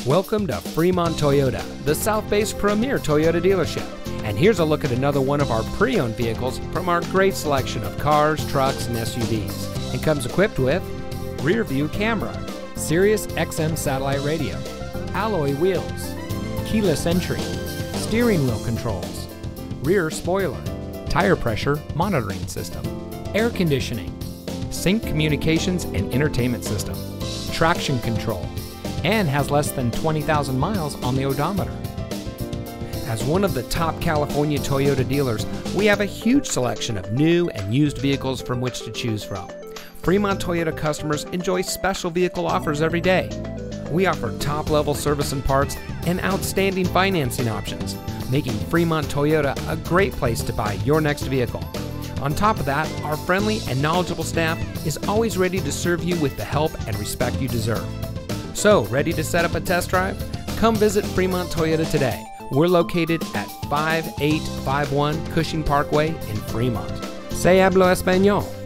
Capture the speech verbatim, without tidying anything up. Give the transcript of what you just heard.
Welcome to Fremont Toyota, the South-based premier Toyota dealership. And here's a look at another one of our pre-owned vehicles from our great selection of cars, trucks, and S U Vs. It comes equipped with rear view camera, Sirius X M satellite radio, alloy wheels, keyless entry, steering wheel controls, rear spoiler, tire pressure monitoring system, air conditioning, sync communications and entertainment system, traction control, and has less than twenty thousand miles on the odometer. As one of the top California Toyota dealers, we have a huge selection of new and used vehicles from which to choose from. Fremont Toyota customers enjoy special vehicle offers every day. We offer top-level service and parts and outstanding financing options, making Fremont Toyota a great place to buy your next vehicle. On top of that, our friendly and knowledgeable staff is always ready to serve you with the help and respect you deserve. So, ready to set up a test drive? Come visit Fremont Toyota today. We're located at five eight five one Cushing Parkway in Fremont. Se hablo español.